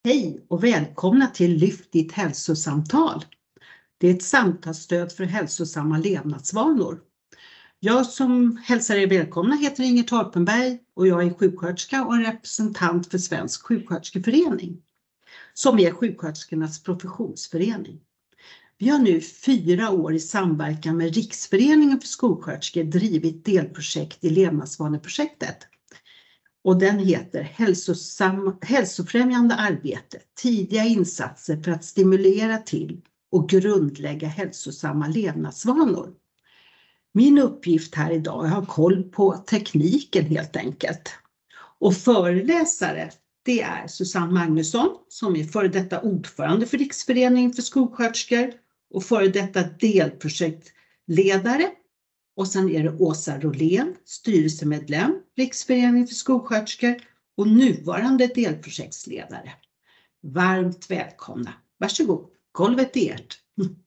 Hej och välkomna till Lyft ditt hälsosamtal. Det är ett samtalsstöd för hälsosamma levnadsvanor. Jag som hälsar er välkomna heter Inger Torpenberg och jag är sjuksköterska och en representant för Svensk sjuksköterskeförening, som är sjuksköterskornas professionsförening. Vi har nu 4 år i samverkan med Riksföreningen för skolsköterskor drivit delprojekt i levnadsvaneprojektet. Och den heter Hälsofrämjande arbete, tidiga insatser för att stimulera till och grundlägga hälsosamma levnadsvanor. Min uppgift här idag är att ha koll på tekniken helt enkelt. Och föreläsare, det är Susanne Magnusson som är före detta ordförande för Riksföreningen för skolsköterskor och före detta delprojektledare. Och sen är det Åsa Rolén, styrelsemedlem, Riksföreningen för skolsköterskor och nuvarande delprojektsledare. Varmt välkomna. Varsågod, golvet är ert.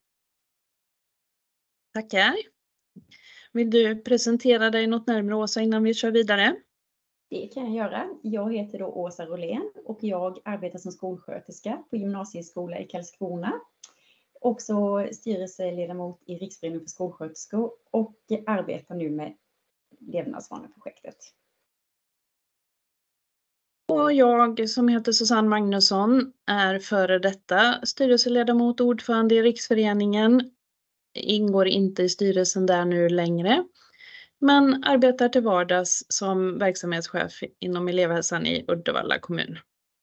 Tackar. Vill du presentera dig något närmare, Åsa, innan vi kör vidare? Det kan jag göra. Jag heter då Åsa Rolén och jag arbetar som skolsköterska på gymnasieskola i Karlskrona. Också styrelseledamot i Riksföreningen för skolsköterskor och arbetar nu med levnadsvaneprojektet. Och jag som heter Susanne Magnusson är före detta styrelseledamot och ordförande i Riksföreningen. Ingår inte i styrelsen där nu längre, men arbetar till vardags som verksamhetschef inom elevhälsan i Uddevalla kommun.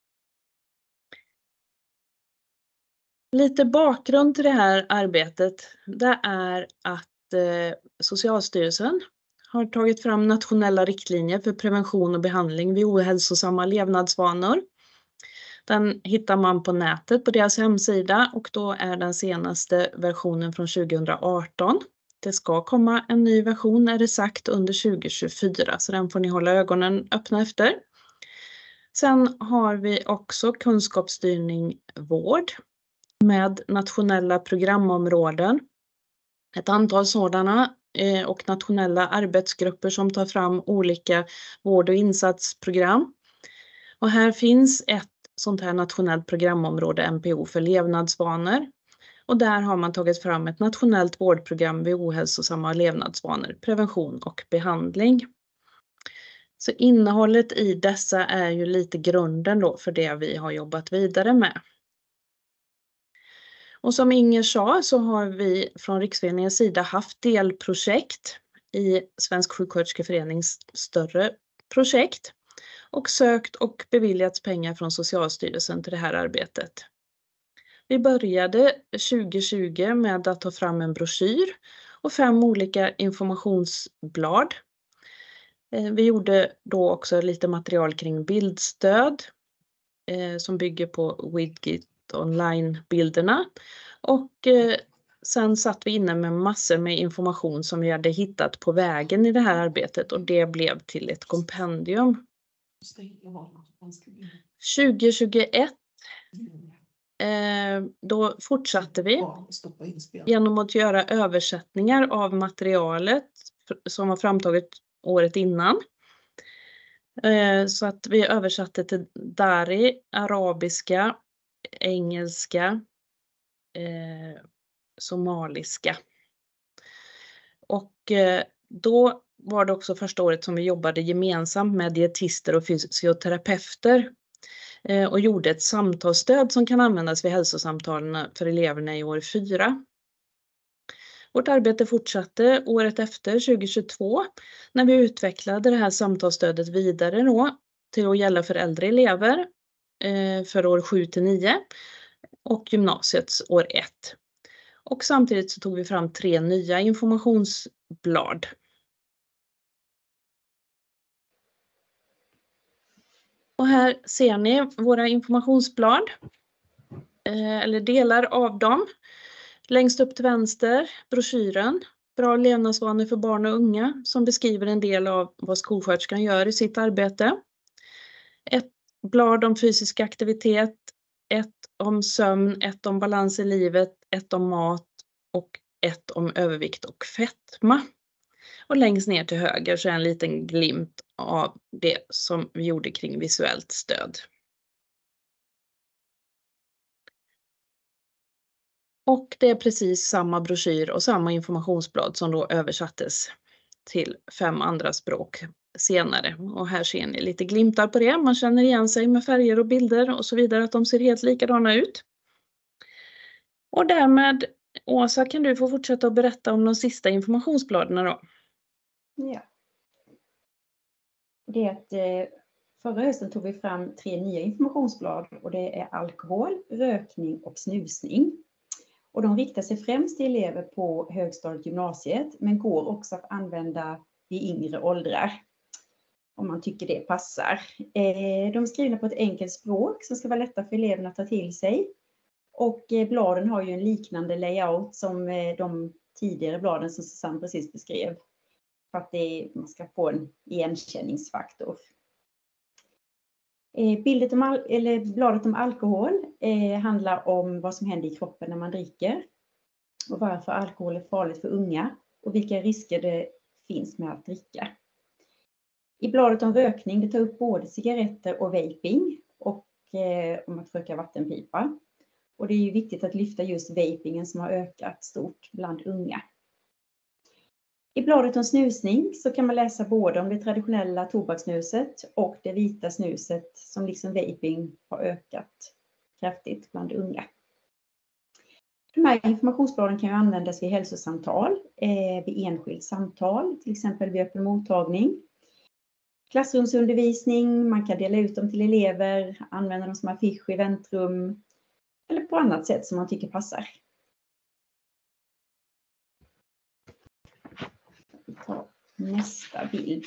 Lite bakgrund till det här arbetet, det är att Socialstyrelsen har tagit fram nationella riktlinjer för prevention och behandling vid ohälsosamma levnadsvanor. Den hittar man på nätet på deras hemsida och då är den senaste versionen från 2018. Det ska komma en ny version är det sagt under 2024, så den får ni hålla ögonen öppna efter. Sen har vi också kunskapsstyrning vård med nationella programområden. Ett antal sådana och nationella arbetsgrupper som tar fram olika vård- och insatsprogram. Och här finns ett sånt här nationellt programområde, NPO, för levnadsvanor. Och där har man tagit fram ett nationellt vårdprogram vid ohälsosamma levnadsvanor, prevention och behandling. Så innehållet i dessa är ju lite grunden då för det vi har jobbat vidare med. Och som Inger sa så har vi från Riksföreningens sida haft delprojekt i Svensk sjuksköterskeförenings större projekt och sökt och beviljats pengar från Socialstyrelsen till det här arbetet. Vi började 2020 med att ta fram en broschyr och 5 olika informationsblad. Vi gjorde då också lite material kring bildstöd som bygger på Widget online-bilderna. Och sen satt vi inne med massor med information som vi hade hittat på vägen i det här arbetet och det blev till ett kompendium. 2021 då fortsatte vi genom att göra översättningar av materialet som var framtaget året innan. Så att vi översatte till dari, arabiska, engelska, somaliska. Och då var det också första året som vi jobbade gemensamt med dietister och fysioterapeuter och gjorde ett samtalsstöd som kan användas vid hälsosamtalen för eleverna i år 4. Vårt arbete fortsatte året efter 2022 när vi utvecklade det här samtalsstödet vidare då till att gälla för äldre elever för år 7-9 och gymnasiets år 1. Och samtidigt så tog vi fram 3 nya informationsblad. Och här ser ni våra informationsblad, eller delar av dem. Längst upp till vänster, broschyren, Bra levnadsvanor för barn och unga, som beskriver en del av vad skolsköterskan gör i sitt arbete. Ett blad om fysisk aktivitet, ett om sömn, ett om balans i livet, ett om mat och ett om övervikt och fetma. Och längst ner till höger så är en liten glimt av det som vi gjorde kring visuellt stöd. Och det är precis samma broschyr och samma informationsblad som då översattes till 5 andra språk senare. Och här ser ni lite glimtar på det. Man känner igen sig med färger och bilder och så vidare, att de ser helt likadana ut. Och därmed, Åsa, kan du få fortsätta att berätta om de sista informationsbladen då? Ja. Det är att förra hösten tog vi fram 3 nya informationsblad och det är alkohol, rökning och snusning. Och de riktar sig främst till elever på högstadiet och gymnasiet, men går också att använda i yngre åldrar om man tycker det passar. De är skrivna på ett enkelt språk som ska vara lätta för eleverna att ta till sig. Och bladen har ju en liknande layout som de tidigare bladen som Susanne precis beskrev. För att man ska få en igenkänningsfaktor. Bladet om alkohol handlar om vad som händer i kroppen när man dricker. Och varför alkohol är farligt för unga. Och vilka risker det finns med att dricka. I bladet om rökning, det tar upp både cigaretter och vaping. Och om att röka vattenpipa. Och det är ju viktigt att lyfta just vapingen som har ökat stort bland unga. I bladet om snusning så kan man läsa både om det traditionella tobakssnuset och det vita snuset som liksom vaping har ökat kraftigt bland unga. De här informationsbladen kan ju användas vid hälsosamtal, vid enskilt samtal, till exempel vid öppen mottagning. Klassrumsundervisning, man kan dela ut dem till elever, använda dem som affisch i väntrum eller på annat sätt som man tycker passar. Vi tar nästa bild.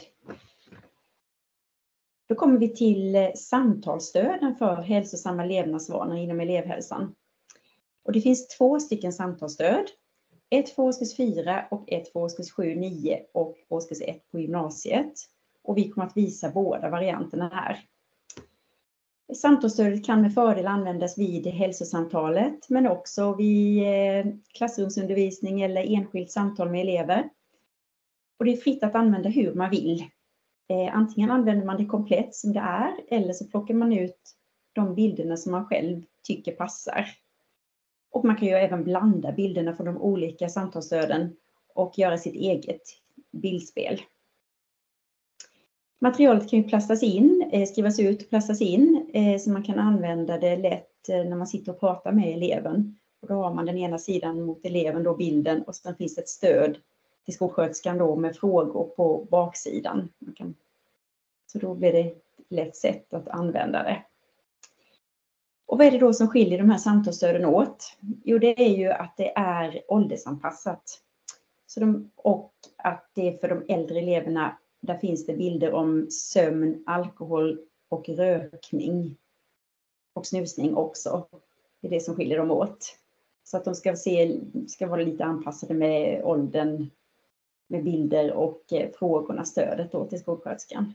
Då kommer vi till samtalsstöden för hälsosamma levnadsvanor inom elevhälsan. Och det finns 2 stycken samtalsstöd. Ett för årskurs 4 och ett för årskurs 7, 9 och årskurs 1 på gymnasiet. Och vi kommer att visa båda varianterna här. Samtalsstödet kan med fördel användas vid hälsosamtalet men också vid klassrumsundervisning eller enskilt samtal med elever. Och det är fritt att använda hur man vill. Antingen använder man det komplett som det är eller så plockar man ut de bilderna som man själv tycker passar. Och man kan ju även blanda bilderna från de olika samtalsstöden och göra sitt eget bildspel. Materialet kan ju plastas in, skrivas ut och plastas in så man kan använda det lätt när man sitter och pratar med eleven. Och då har man den ena sidan mot eleven, då bilden, och sen finns ett stöd till skolsköterskan då med frågor på baksidan. Så då blir det ett lätt sätt att använda det. Och vad är det då som skiljer de här samtalsstöden åt? Jo, det är ju att det är åldersanpassat. Och att det är för de äldre eleverna, där finns det bilder om sömn, alkohol och rökning. Och snusning också. Det är det som skiljer dem åt. Så att de ska vara lite anpassade med åldern, med bilder och frågorna, stödet då till skolsköterskan.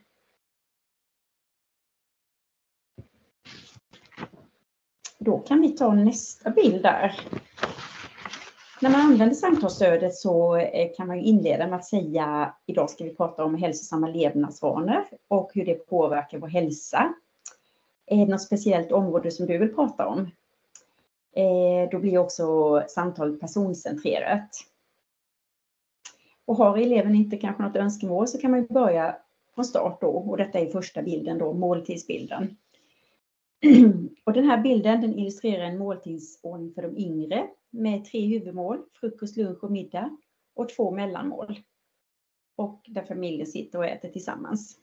Då kan vi ta nästa bild där. När man använder samtalsstödet så kan man ju inleda med att säga idag ska vi prata om hälsosamma levnadsvanor och hur det påverkar vår hälsa. Är det något speciellt område som du vill prata om? Då blir också samtalet personcentrerat. Och har eleven inte kanske något önskemål så kan man börja från start då. Och detta är första bilden då, måltidsbilden. Och den här bilden den illustrerar en måltidsordning för de yngre med 3 huvudmål, frukost, lunch och middag och 2 mellanmål. Och där familjen sitter och äter tillsammans.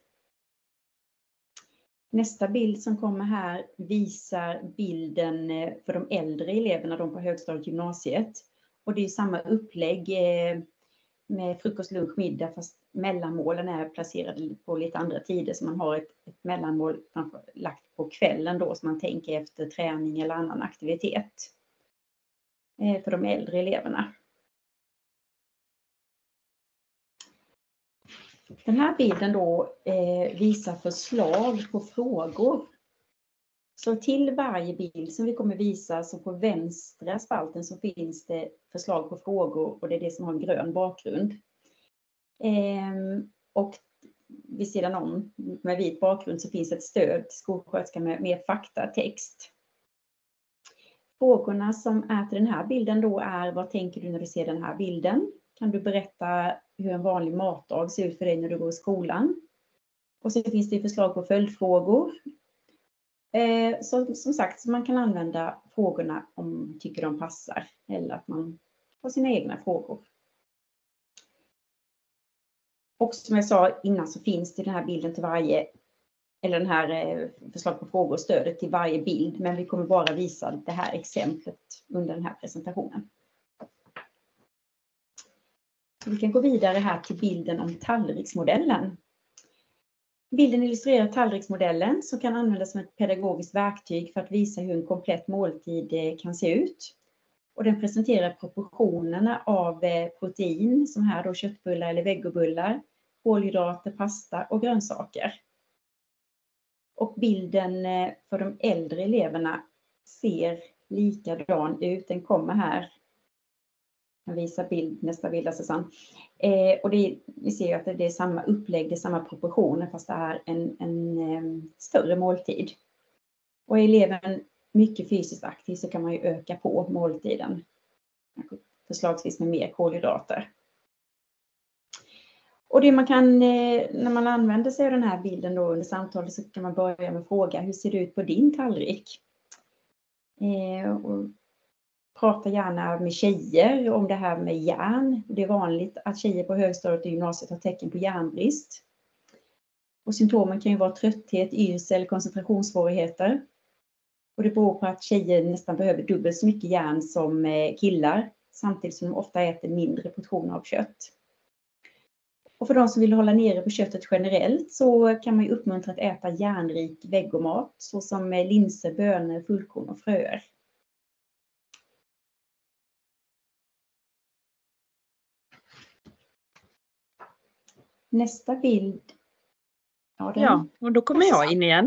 Nästa bild som kommer här visar bilden för de äldre eleverna, de på högstadiet och gymnasiet. Och det är samma upplägg med frukost, lunch, middag, fast mellanmålen är placerade på lite andra tider. Så man har ett mellanmål lagt på kvällen då, som man tänker efter träning eller annan aktivitet för de äldre eleverna. Den här bilden då visar förslag på frågor. Så till varje bild som vi kommer visa, så på vänstra spalten så finns det förslag på frågor och det är det som har en grön bakgrund. Och vid sidan om med vit bakgrund så finns ett stöd till skolsköterskan med mer faktatext. Frågorna som är till den här bilden då är: vad tänker du när du ser den här bilden? Kan du berätta hur en vanlig matdag ser ut för dig när du går i skolan? Och så finns det förslag på följdfrågor. Så, som sagt, så man kan använda frågorna om man tycker de passar, eller att man har sina egna frågor. Och som jag sa innan så finns det den här bilden till varje, eller den här förslag på frågor och stödet till varje bild, men vi kommer bara visa det här exemplet under den här presentationen. Så vi kan gå vidare här till bilden om tallriksmodellen. Bilden illustrerar tallriksmodellen som kan användas som ett pedagogiskt verktyg för att visa hur en komplett måltid kan se ut. Och den presenterar proportionerna av protein, som här då köttbullar eller vegobullar, kolhydrater, pasta och grönsaker. Och bilden för de äldre eleverna ser likadan ut. Den kommer här. Jag visar nästa bild, Susanne. Och vi ser ju att det är samma upplägg, det är samma proportioner, fast det är en större måltid. Och är eleven mycket fysiskt aktiv så kan man ju öka på måltiden. Förslagsvis med mer kolhydrater. Och det man kan, när man använder sig av den här bilden då under samtalet, så kan man börja med att fråga: hur ser det ut på din tallrik? Och prata gärna med tjejer om det här med järn. Det är vanligt att tjejer på högstadiet och gymnasiet har tecken på järnbrist. Och symptomen kan ju vara trötthet, yrsel, koncentrationssvårigheter. Och det beror på att tjejer nästan behöver dubbelt så mycket järn som killar, samtidigt som de ofta äter mindre portioner av kött. Och för de som vill hålla nere på köttet generellt så kan man ju uppmuntra att äta järnrik vegomat, såsom linser, bönor, fullkorn och fröer. Nästa bild. Ja, och då kommer jag in igen.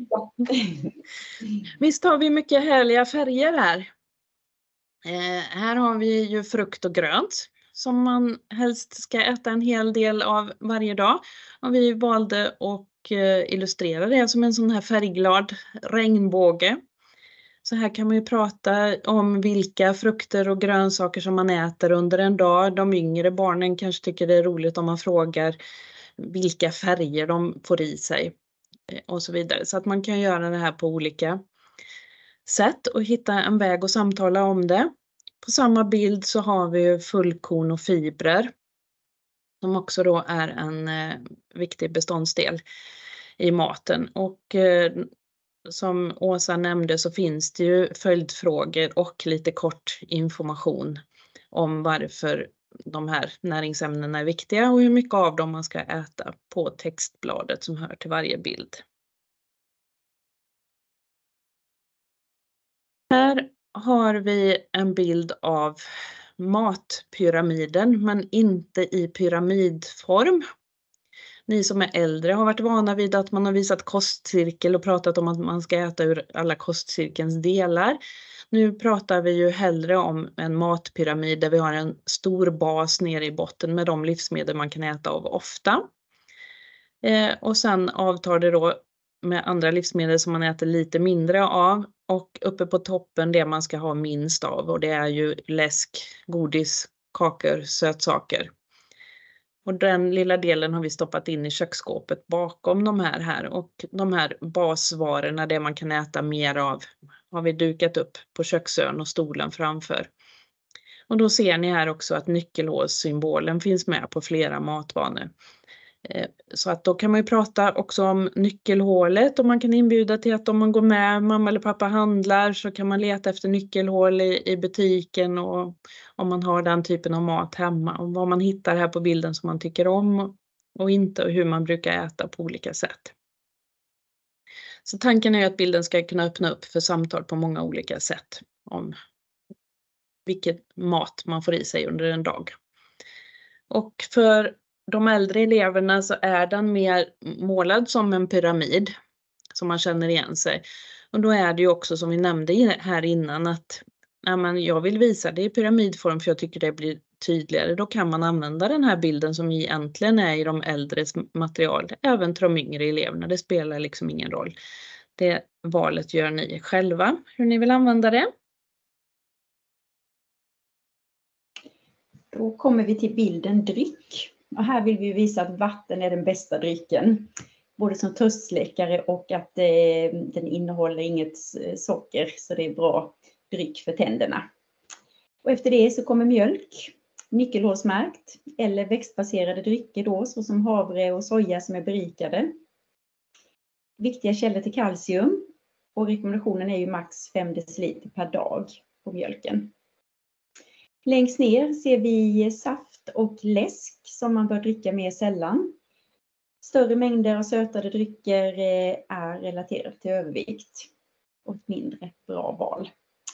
Visst har vi mycket härliga färger här. Här har vi ju frukt och grönt som man helst ska äta en hel del av varje dag. Och vi valde att illustrera det som en sån här färgglad regnbåge. Så här kan man ju prata om vilka frukter och grönsaker som man äter under en dag. De yngre barnen kanske tycker det är roligt om man frågar vilka färger de får i sig och så vidare. Så att man kan göra det här på olika sätt och hitta en väg att samtala om det. På samma bild så har vi fullkorn och fibrer som också då är en viktig beståndsdel i maten. Och som Åsa nämnde så finns det ju följdfrågor och lite kort information om varför de här näringsämnena är viktiga och hur mycket av dem man ska äta på textbladet som hör till varje bild. Här har vi en bild av matpyramiden, men inte i pyramidform. Ni som är äldre har varit vana vid att man har visat kostcirkel och pratat om att man ska äta ur alla kostcirkelns delar. Nu pratar vi ju hellre om en matpyramid där vi har en stor bas nere i botten med de livsmedel man kan äta av ofta. Och sen avtar det då med andra livsmedel som man äter lite mindre av. Och uppe på toppen det man ska ha minst av, och det är ju läsk, godis, kakor, sötsaker. Och den lilla delen har vi stoppat in i köksskåpet bakom de här. Och de här basvarorna, det man kan äta mer av, har vi dukat upp på köksön och stolen framför. Och då ser ni här också att nyckelhålssymbolen finns med på flera matvanor. Så att då kan man ju prata också om nyckelhålet, och man kan inbjuda till att om man går med mamma eller pappa handlar så kan man leta efter nyckelhål i butiken, och om man har den typen av mat hemma, och vad man hittar här på bilden som man tycker om och inte, och hur man brukar äta på olika sätt. Så tanken är att bilden ska kunna öppna upp för samtal på många olika sätt om vilket mat man får i sig under en dag. Och för de äldre eleverna så är den mer målad som en pyramid som man känner igen sig. Och då är det ju också som vi nämnde här innan att jag vill visa det i pyramidform för jag tycker det blir tydligare. Då kan man använda den här bilden som egentligen är i de äldres material, även till de yngre eleverna. Det spelar liksom ingen roll. Det valet gör ni själva hur ni vill använda det. Då kommer vi till bilden dryck. Och här vill vi visa att vatten är den bästa drycken. Både som törstsläckare och att den innehåller inget socker, så det är bra dryck för tänderna. Och efter det så kommer mjölk, nyckelhålsmärkt, eller växtbaserade drycker då, såsom havre och soja som är berikade. Viktiga källor till kalcium, och rekommendationen är ju max 5 deciliter per dag på mjölken. Längst ner ser vi saft och läsk som man bör dricka mer sällan. Större mängder av sötade drycker är relaterat till övervikt och ett mindre bra val.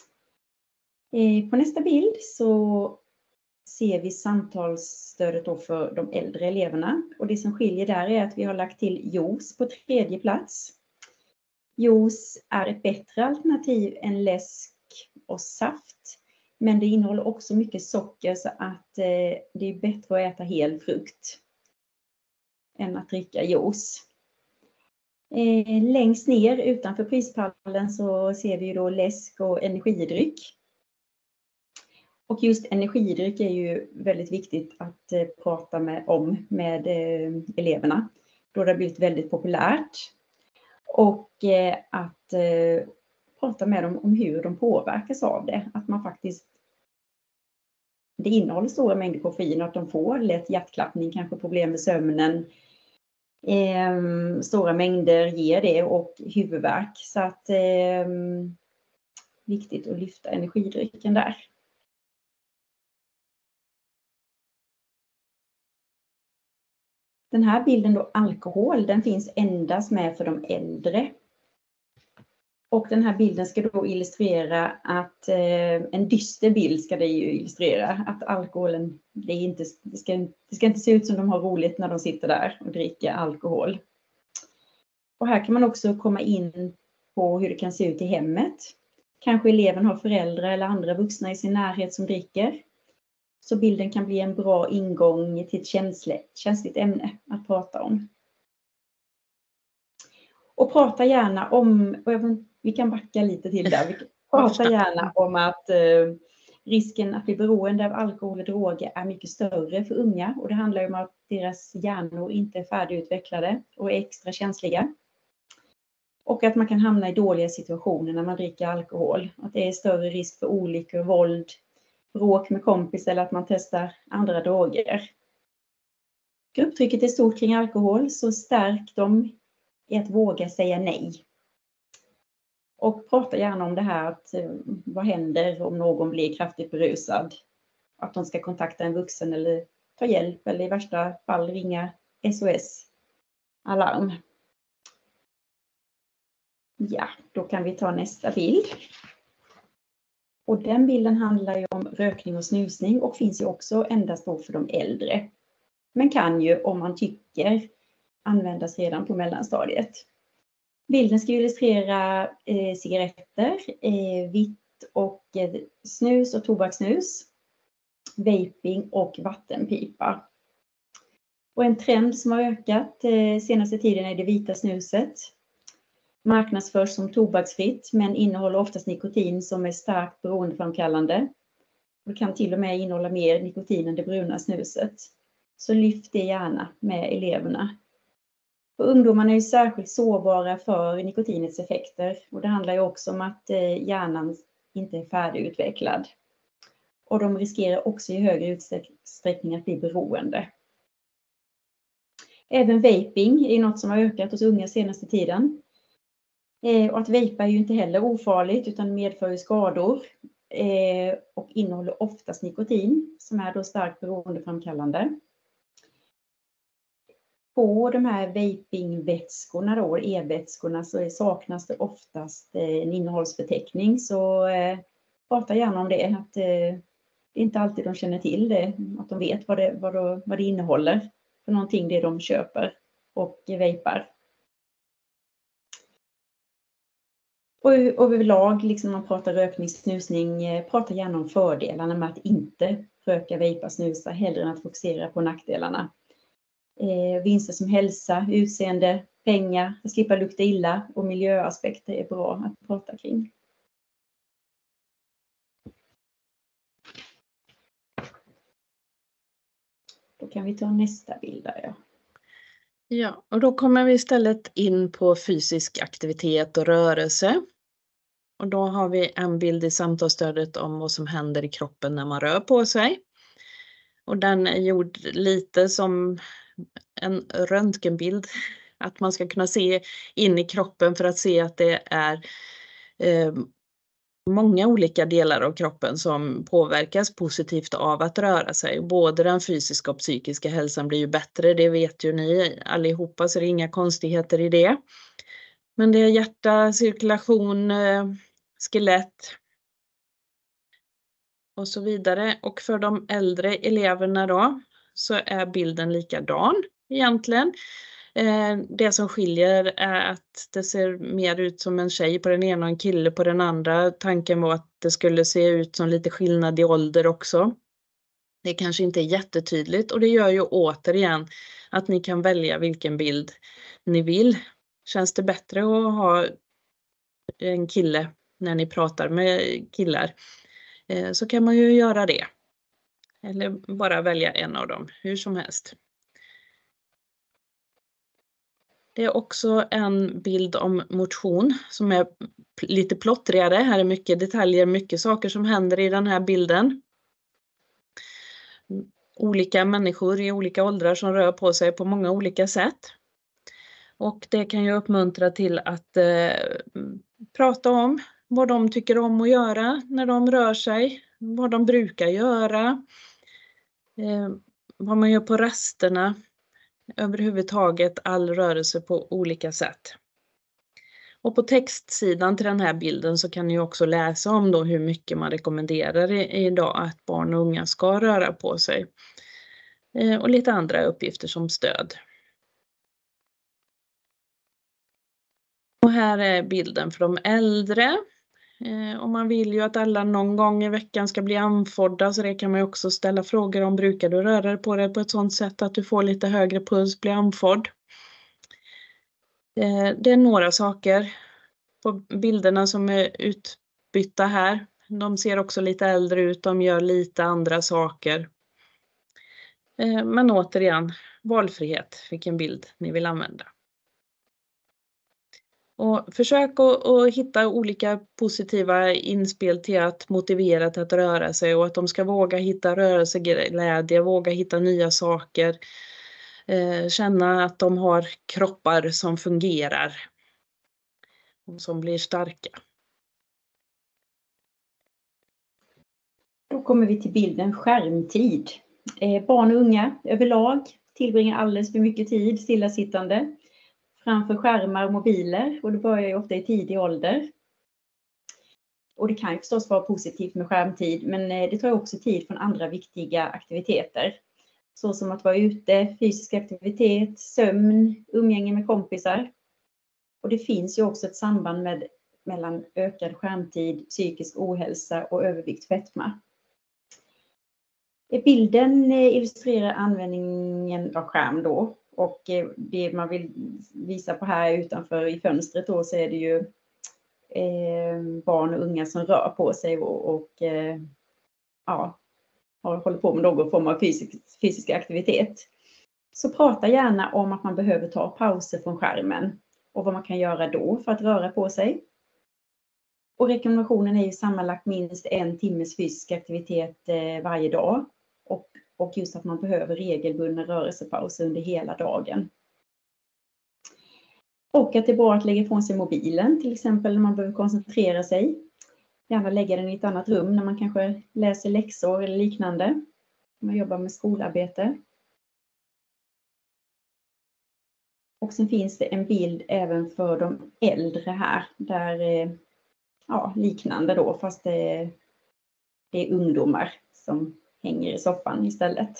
På nästa bild så ser vi samtalsstödet då för de äldre eleverna. Och det som skiljer där är att vi har lagt till juice på 3:e plats. Juice är ett bättre alternativ än läsk och saft. Men det innehåller också mycket socker, så att det är bättre att äta hel frukt än att dricka juice. Längst ner utanför prispallen så ser vi ju då läsk och energidryck. Och just energidryck är ju väldigt viktigt att prata om med eleverna. Då det har blivit väldigt populärt. Och att prata med dem om hur de påverkas av det. Att man faktiskt, det innehåller stora mängder koffein och att de får lätt hjärtklappning, kanske problem med sömnen. Stora mängder ger det och huvudvärk. Så att viktigt att lyfta energidrycken där. Den här bilden då, alkohol, den finns endast med för de äldre. Och den här bilden ska då illustrera att, en dyster bild ska det ju illustrera, att alkoholen, det ska inte se ut som de har roligt när de sitter där och dricker alkohol. Och här kan man också komma in på hur det kan se ut i hemmet. Kanske eleven har föräldrar eller andra vuxna i sin närhet som dricker. Så bilden kan bli en bra ingång till ett känsligt ämne att prata om. Och prata gärna om, vi kan backa lite till där, prata gärna om att risken att bli beroende av alkohol och droger är mycket större för unga. Och det handlar om att deras hjärnor inte är färdigutvecklade och är extra känsliga. Och att man kan hamna i dåliga situationer när man dricker alkohol. Att det är större risk för olyckor, våld, bråk med kompis eller att man testar andra droger. Grupptrycket är stort kring alkohol, så stärk dem i att våga säga nej. Och prata gärna om det här, att vad händer om någon blir kraftigt berusad. Att de ska kontakta en vuxen eller ta hjälp, eller i värsta fall ringa SOS-alarm. Ja, då kan vi ta nästa bild. Och den bilden handlar ju om rökning och snusning och finns ju också endast då för de äldre. Men kan ju, om man tycker, användas redan på mellanstadiet. Bilden ska illustrera cigaretter, vitt och snus och tobakssnus, vaping och vattenpipa. Och en trend som har ökat senaste tiden är det vita snuset. Marknadsförs som tobaksfritt men innehåller oftast nikotin som är starkt beroendeframkallande. Det kan till och med innehålla mer nikotin än det bruna snuset. Så lyft det gärna med eleverna. Och ungdomarna är ju särskilt sårbara för nikotinets effekter. Och det handlar ju också om att hjärnan inte är färdigutvecklad. Och de riskerar också i högre utsträckning att bli beroende. Även vaping är något som har ökat hos unga senaste tiden. Och att vapa är ju inte heller ofarligt utan medför ju skador. Och innehåller oftast nikotin som är då starkt beroendeframkallande. På de här vapingvätskorna då, e-vätskorna, så saknas det oftast en innehållsförteckning. Så prata gärna om det. Att det är inte alltid de känner till det. Att de vet vad det innehåller för någonting det de köper och vapar. Och överlag, liksom när man pratar rökning, snusning, prata gärna om fördelarna med att inte röka, vapa, snusa, hellre än att fokusera på nackdelarna. Vinster som hälsa, utseende, pengar, att slippa lukta illa och miljöaspekter är bra att prata kring. kan vi ta nästa bild där. Ja. Ja, och då kommer vi istället in på fysisk aktivitet och rörelse. Och då har vi en bild i samtalsstödet om vad som händer i kroppen när man rör på sig. Och den är gjord lite som en röntgenbild. Att man ska kunna se in i kroppen för att se att det är många olika delar av kroppen som påverkas positivt av att röra sig. Både den fysiska och psykiska hälsan blir ju bättre, det vet ju ni allihopa, så det är inga konstigheter i det. Men det är hjärta, cirkulation, skelett och så vidare. Och för de äldre eleverna då så är bilden likadan egentligen. Det som skiljer är att det ser mer ut som en tjej på den ena och en kille på den andra. Tanken var att det skulle se ut som lite skillnad i ålder också. Det kanske inte är jättetydligt och det gör ju återigen att ni kan välja vilken bild ni vill. Känns det bättre att ha en kille när ni pratar med killar så kan man ju göra det. Eller bara välja en av dem, hur som helst. Det är också en bild om motion som är lite plottrigare. Här är mycket detaljer, mycket saker som händer i den här bilden. Olika människor i olika åldrar som rör på sig på många olika sätt. Och det kan ju uppmuntra till att prata om vad de tycker om att göra när de rör sig. Vad de brukar göra. Vad man gör på rasterna. Överhuvudtaget all rörelse på olika sätt. Och på textsidan till den här bilden så kan ni också läsa om då hur mycket man rekommenderar idag att barn och unga ska röra på sig. Och lite andra uppgifter som stöd. Och här är bilden för de äldre. Och man vill ju att alla någon gång i veckan ska bli andfådda, så det kan man ju också ställa frågor om. Brukar du röra dig på det på ett sådant sätt att du får lite högre puls, blir andfådd? Det är några saker på bilderna som är utbytta här. De ser också lite äldre ut, de gör lite andra saker. Men återigen, valfrihet, vilken bild ni vill använda. Och försök att hitta olika positiva inspel till att motivera till att röra sig och att de ska våga hitta rörelseglädje, våga hitta nya saker. Känna att de har kroppar som fungerar och som blir starka. Då kommer vi till bilden skärmtid. Barn och unga överlag tillbringar alldeles för mycket tid stillasittande framför skärmar och mobiler, och det börjar ju ofta i tidig ålder. Och det kan ju förstås vara positivt med skärmtid, men det tar också tid från andra viktiga aktiviteter. Så som att vara ute, fysisk aktivitet, sömn, umgänge med kompisar. Och det finns ju också ett samband mellan ökad skärmtid, psykisk ohälsa och övervikt, fetma. Bilden illustrerar användningen av skärm då. Och det man vill visa på här utanför i fönstret då, så är det ju barn och unga som rör på sig och håller på med någon form av fysisk aktivitet. Så prata gärna om att man behöver ta pauser från skärmen och vad man kan göra då för att röra på sig. Och rekommendationen är ju sammanlagt minst 1 timmes fysisk aktivitet varje dag. Och just att man behöver regelbundna rörelsepauser under hela dagen. Och att det är bra att lägga ifrån sig mobilen, till exempel när man behöver koncentrera sig. Gärna lägga den i ett annat rum när man kanske läser läxor eller liknande. När man jobbar med skolarbete. Och sen finns det en bild även för de äldre här. Där, liknande då, fast det är ungdomar som hänger i soffan istället.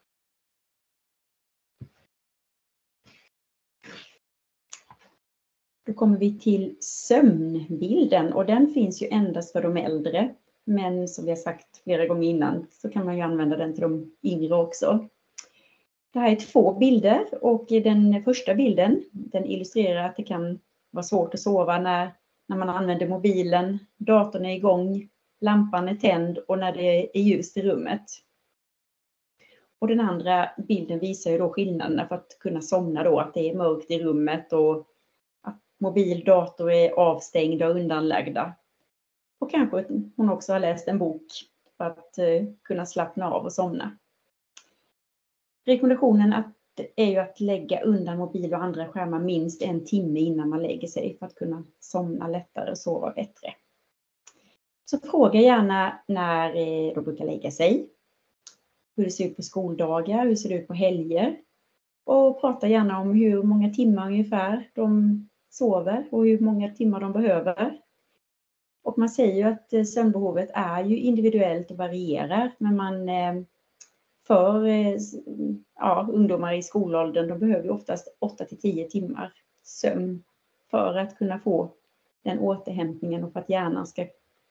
Då kommer vi till sömnbilden, och den finns ju endast för de äldre. Men som vi har sagt flera gånger innan så kan man ju använda den till de yngre också. Det här är 2 bilder, och den första bilden den illustrerar att det kan vara svårt att sova när man använder mobilen, datorn är igång, lampan är tänd och när det är ljust i rummet. Och den andra bilden visar ju då skillnaderna för att kunna somna då, att det är mörkt i rummet och att mobil, dator är avstängda och undanlagda. Och kanske hon också har läst en bok för att kunna slappna av och somna. Rekommendationen är ju att lägga undan mobil och andra skärmar minst 1 timme innan man lägger sig för att kunna somna lättare och sova bättre. Så fråga gärna när de brukar lägga sig, hur det ser ut på skoldagar, hur det ser ut på helger. Och prata gärna om hur många timmar ungefär de sover och hur många timmar de behöver. Och man säger ju att sömnbehovet är ju individuellt och varierar, men man för ungdomar i skolåldern, de behöver ju oftast 8-10 timmar sömn för att kunna få den återhämtningen och för att hjärnan ska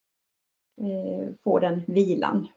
få den vilan.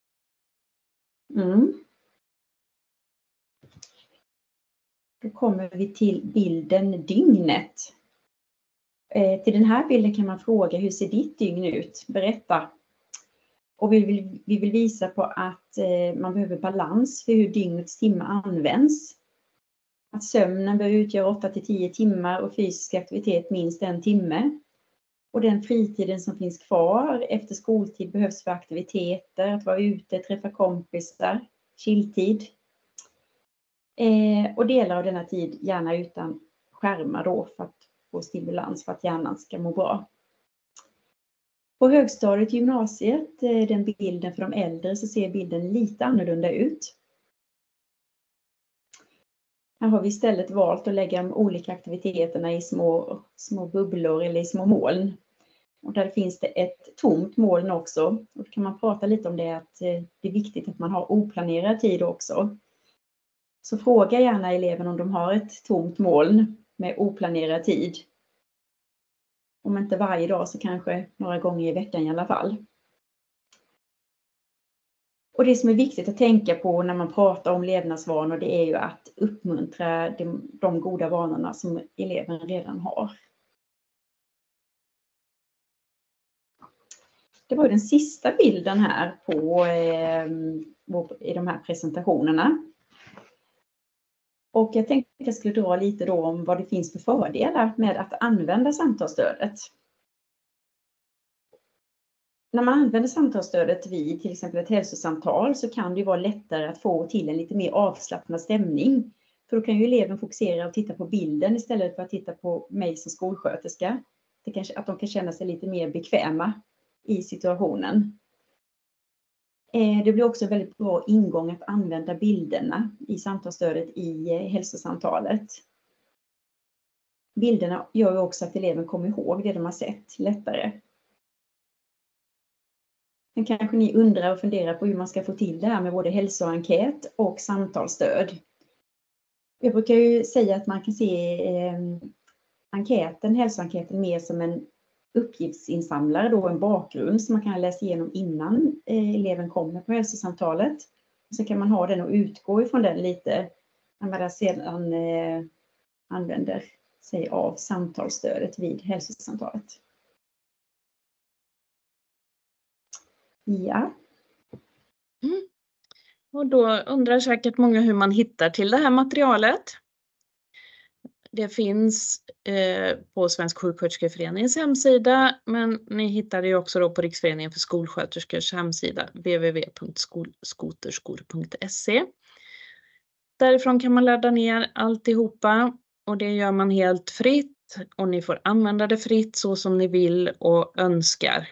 Då kommer vi till bilden dygnet. Till den här bilden kan man fråga, hur ser ditt dygn ut? Berätta. Och vi vill visa på att man behöver balans för hur dygnets timmar används. Att sömnen bör utgöra 8-10 timmar och fysisk aktivitet minst 1 timme. Och den fritiden som finns kvar efter skoltid behövs för aktiviteter, att vara ute, träffa kompisar, chilltid. Och delar av denna tid gärna utan skärmar då för att få stimulans för att hjärnan ska må bra. På högstadiet och gymnasiet, den bilden för de äldre, så ser bilden lite annorlunda ut. Här har vi istället valt att lägga de olika aktiviteterna i små bubblor eller i små moln. Och där finns det ett tomt moln också. Och då kan man prata lite om det, att det är viktigt att man har oplanerad tid också. Så fråga gärna eleven om de har ett tomt moln med oplanerad tid. Om inte varje dag så kanske några gånger i veckan i alla fall. Och det som är viktigt att tänka på när man pratar om levnadsvanor, det är ju att uppmuntra de goda vanorna som eleven redan har. Det var den sista bilden här i de här presentationerna. Och jag tänkte att jag skulle dra lite då om vad det finns för fördelar med att använda samtalsstödet. När man använder samtalsstödet vid till exempel ett hälsosamtal så kan det vara lättare att få till en lite mer avslappnad stämning. För då kan ju eleven fokusera och titta på bilden istället för att titta på mig som skolsköterska. Att de kan känna sig lite mer bekväma i situationen. Det blir också en väldigt bra ingång att använda bilderna i samtalsstödet i hälsosamtalet. Bilderna gör ju också att eleven kommer ihåg det de har sett lättare. Sen kanske ni undrar och funderar på hur man ska få till det här med både hälsoenkät och samtalsstöd. Jag brukar ju säga att man kan se hälsoenkäten mer som en uppgiftsinsamlare, då en bakgrund som man kan läsa igenom innan eleven kommer på hälsosamtalet. Så kan man ha den och utgå ifrån den lite när man sedan använder sig av samtalsstödet vid hälsosamtalet. Ja. Och då undrar säkert många hur man hittar till det här materialet. Det finns på Svensk sjuksköterskeförenings hemsida, men ni hittar det också då på Riksföreningen för skolsköterskors hemsida www.skoterskor.se. Därifrån kan man ladda ner alltihopa och det gör man helt fritt och ni får använda det fritt så som ni vill och önskar.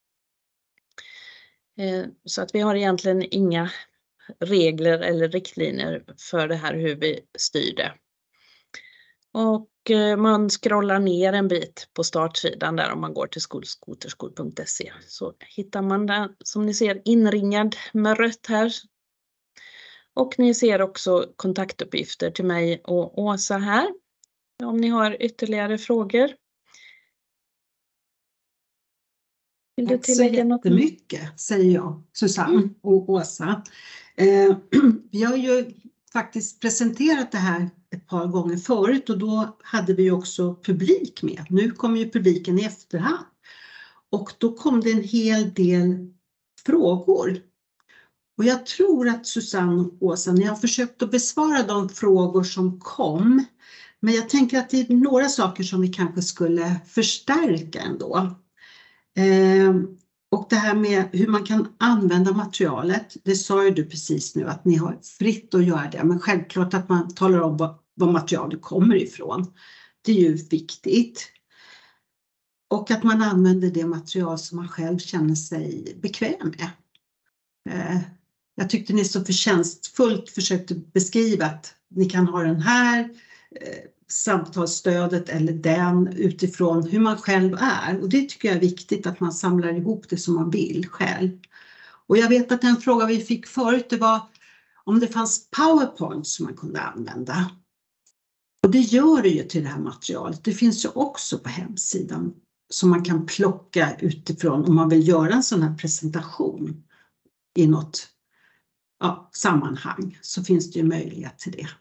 Så att vi har egentligen inga regler eller riktlinjer för det här hur vi styr det. Och man scrollar ner en bit på startsidan där om man går till skoterskor.se. Så hittar man den som ni ser inringad med rött här. Och ni ser också kontaktuppgifter till mig och Åsa här. Om ni har ytterligare frågor. Vill du tillägga något? Tack så jättemycket, säger jag, Susanne och Åsa. Vi har ju faktiskt presenterat det här ett par gånger förut och då hade vi också publik med. Nu kommer ju publiken i efterhand. Och då kom det en hel del frågor. Och jag tror att Susanne och Åsa, ni har försökt att besvara de frågor som kom. Men jag tänker att det är några saker som vi kanske skulle förstärka ändå. Och det här med hur man kan använda materialet, det sa ju du precis nu att ni har fritt att göra det. Men självklart att man talar om var materialet kommer ifrån. Det är ju viktigt. Och att man använder det material som man själv känner sig bekväm med. Jag tyckte ni så förtjänstfullt försökte beskriva att ni kan ha den här samtalsstödet eller den utifrån hur man själv är. Och det tycker jag är viktigt att man samlar ihop det som man vill själv. Och jag vet att en fråga vi fick förut det var om det fanns PowerPoint som man kunde använda. Och det gör det ju till det här materialet. Det finns ju också på hemsidan som man kan plocka utifrån om man vill göra en sån här presentation i något sammanhang så finns det ju möjlighet till det.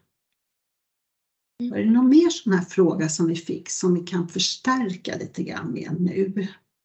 Är det någon mer sån här fråga som vi fick som vi kan förstärka lite grann med nu?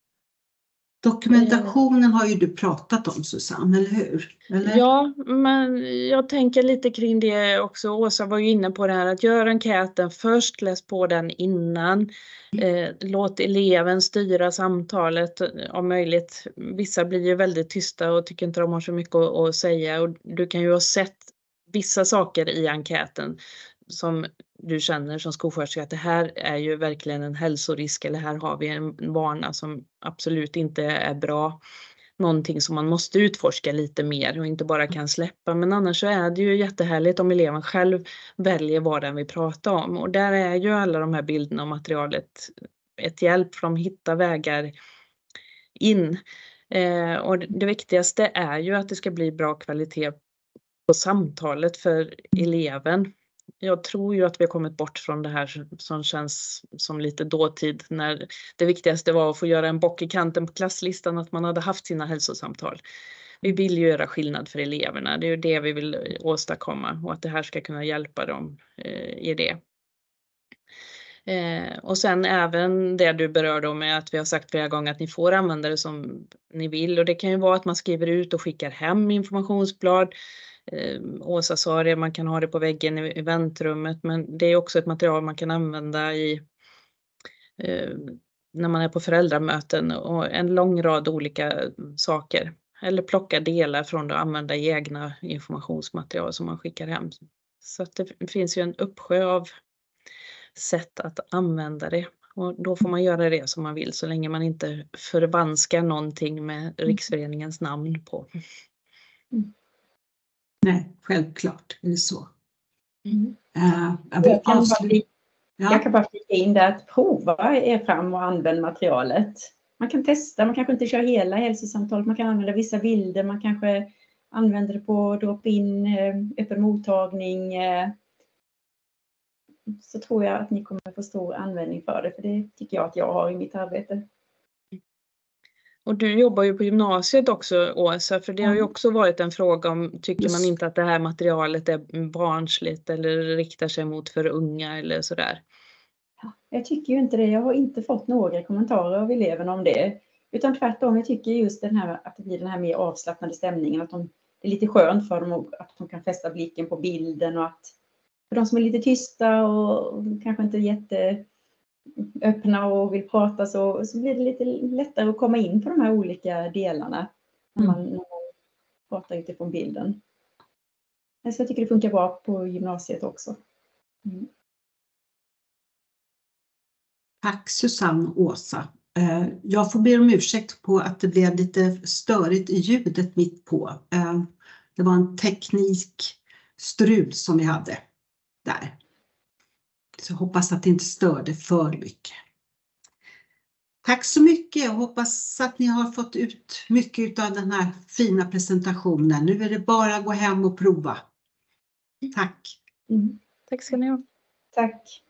Dokumentationen har ju du pratat om Susanne, eller hur? Eller? Ja, men jag tänker lite kring det också. Åsa var ju inne på det här att göra enkäten först, läs på den innan. Låt eleven styra samtalet om möjligt. Vissa blir ju väldigt tysta och tycker inte de har så mycket att säga. Och du kan ju ha sett vissa saker i enkäten som du känner som skolsköterska att det här är ju verkligen en hälsorisk eller här har vi en vana som absolut inte är bra. Någonting som man måste utforska lite mer och inte bara kan släppa. Men annars så är det ju jättehärligt om eleven själv väljer vad den vill prata om. Och där är ju alla de här bilderna och materialet ett hjälp för att hitta vägar in. Och det viktigaste är ju att det ska bli bra kvalitet på samtalet för eleven. Jag tror ju att vi har kommit bort från det här som känns som lite dåtid när det viktigaste var att få göra en bock i kanten på klasslistan att man hade haft sina hälsosamtal. Vi vill ju göra skillnad för eleverna, det är ju det vi vill åstadkomma och att det här ska kunna hjälpa dem i det. Och sen även det du berör då med att vi har sagt flera gånger att ni får använda det som ni vill och det kan ju vara att man skriver ut och skickar hem informationsblad. Åsa sa det, man kan ha det på väggen i väntrummet men det är också ett material man kan använda i när man är på föräldramöten och en lång rad olika saker. Eller plocka delar från det och använda i egna informationsmaterial som man skickar hem. Så att det finns ju en uppsjö av sätt att använda det. Och då får man göra det som man vill så länge man inte förvanskar någonting med Riksföreningens namn på. Nej, självklart är det så. Jag kan bara flika in där att prova er fram och använda materialet. Man kan testa, man kanske inte kör hela hälsosamtalet, man kan använda vissa bilder, man kanske använder det på drop-in, öppen mottagning. Så tror jag att ni kommer få stor användning för det, för det tycker jag att jag har i mitt arbete. Och du jobbar ju på gymnasiet också, Åsa, för det har ju också varit en fråga om, tycker man inte att det här materialet är barnsligt eller riktar sig mot för unga eller sådär? Jag tycker ju inte det. Jag har inte fått några kommentarer av eleverna om det. Utan tvärtom, jag tycker just den här, att det blir den här mer avslappnade stämningen. Att det är lite skönt för dem att de kan fästa blicken på bilden. Och att för de som är lite tysta och kanske inte jätteöppna och vill prata så blir det lite lättare att komma in på de här olika delarna. När man pratar utifrån bilden. Så jag tycker det funkar bra på gymnasiet också. Tack Susanne och Åsa. Jag får be om ursäkt på att det blev lite störigt i ljudet mitt på. Det var en teknikstrul som vi hade där. Så jag hoppas att det inte störde för mycket. Tack så mycket. Jag hoppas att ni har fått ut mycket av den här fina presentationen. Nu är det bara att gå hem och prova. Tack. Tack ska ni ha. Tack.